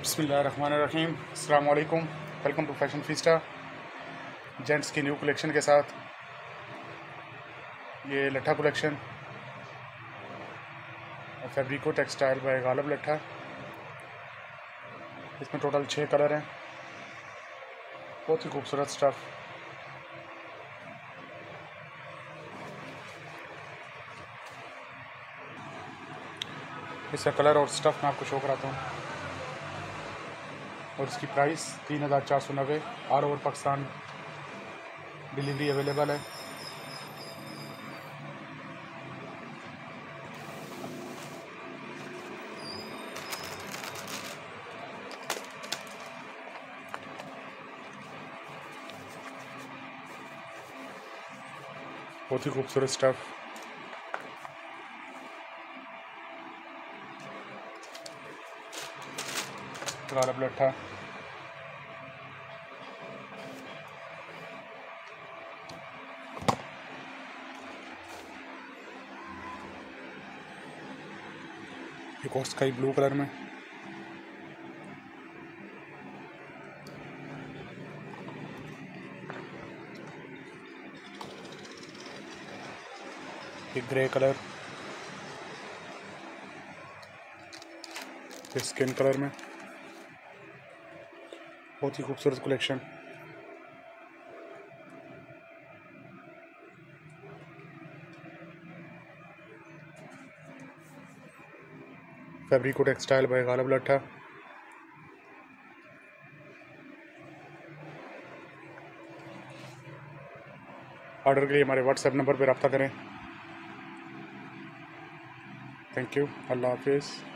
बिस्मिल्लाहिर्रहमानिर्रहीम। अस्सलाम वालेकुम। Welcome to fashion fiesta. Gents की न्यू कलेक्शन के साथ ये लट्ठा कलेक्शन और फैब्रिको टेक्सटाइल बाय गालिब लट्ठा। इसमें टोटल 6 कलर हैं। बहुत ही खूबसूरत स्टफ़। इसका कलर और स्टफ़ मैं आपको शो कराता हूँ। और इसकी price 3490। All over Pakistan delivery available है। बहुत ही खूबसूरत स्टफ़। गालिब लट्ठा। एक और स्काई ब्लू कलर में। एक ग्रे कलर। स्किन कलर में। बहुत ही खूबसूरत कलेक्शन। फैब्रिको टेक्सटाइल बाय गालिब लट्ठा। ऑर्डर के लिए हमारे व्हाट्सएप नंबर पर रब्ता करें। Thank you. अल्लाह हाफिज़।